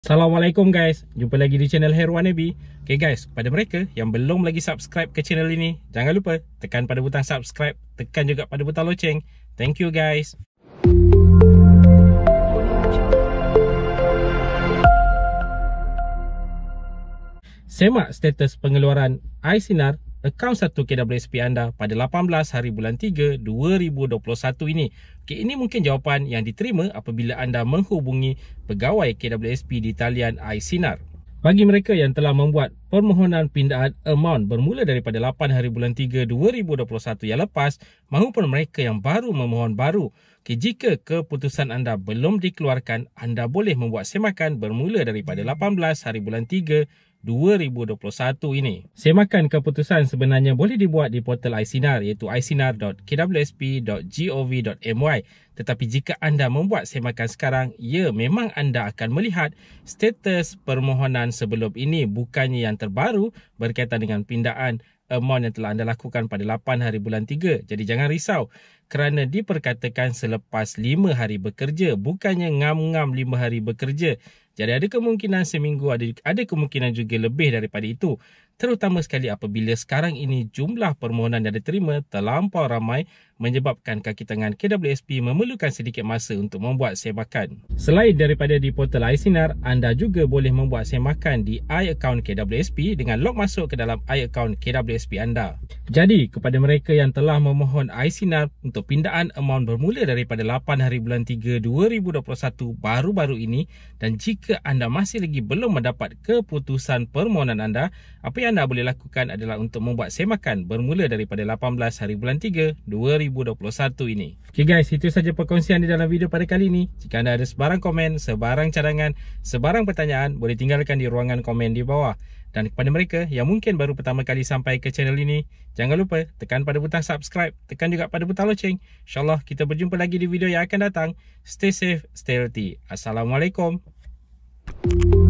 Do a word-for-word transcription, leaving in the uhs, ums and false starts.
Assalamualaikum guys, jumpa lagi di channel Herwan Nabi. Okay guys, pada mereka yang belum lagi subscribe ke channel ini, jangan lupa tekan pada butang subscribe, tekan juga pada butang loceng. Thank you guys. SEMAK status pengeluaran i-SINAR akaun satu K W S P anda pada lapan belas hari bulan tiga dua ribu dua puluh satu ini. Okay, ini mungkin jawapan yang diterima apabila anda menghubungi pegawai K W S P di talian i-SINAR. Bagi mereka yang telah membuat permohonan pindaan amount bermula daripada lapan hari bulan tiga dua ribu dua puluh satu yang lepas maupun mereka yang baru memohon baru, okay, jika keputusan anda belum dikeluarkan, anda boleh membuat semakan bermula daripada lapan belas hari bulan tiga dua ribu dua puluh satu ini. Semakan keputusan sebenarnya boleh dibuat di portal i-SINAR iaitu i sinar dot k w s p dot gov dot my. Tetapi jika anda membuat semakan sekarang, ya memang anda akan melihat status permohonan sebelum ini, bukannya yang terbaru berkaitan dengan pindaan amount yang telah anda lakukan pada lapan hari bulan tiga. Jadi jangan risau kerana diperkatakan selepas lima hari bekerja, bukannya ngam-ngam lima hari bekerja. Jadi ada kemungkinan seminggu, ada ada kemungkinan juga lebih daripada itu. Terutama sekali apabila sekarang ini jumlah permohonan yang diterima terlampau ramai menyebabkan kaki tangan K W S P memerlukan sedikit masa untuk membuat semakan. Selain daripada di portal i-SINAR, anda juga boleh membuat semakan di i-account K W S P dengan log masuk ke dalam i-account K W S P anda. Jadi kepada mereka yang telah memohon i-SINAR untuk pindaan amount bermula daripada lapan hari bulan tiga dua ribu dua puluh satu baru-baru ini, dan jika anda masih lagi belum mendapat keputusan permohonan anda, apa yang anda boleh lakukan adalah untuk membuat semakan bermula daripada lapan belas hari bulan tiga dua ribu dua puluh satu ini. Okay guys, itu saja perkongsian di dalam video pada kali ini. Jika anda ada sebarang komen, sebarang cadangan, sebarang pertanyaan, boleh tinggalkan di ruangan komen di bawah. Dan kepada mereka yang mungkin baru pertama kali sampai ke channel ini, jangan lupa tekan pada butang subscribe, tekan juga pada butang loceng. InsyaAllah kita berjumpa lagi di video yang akan datang. Stay safe, stay healthy. Assalamualaikum.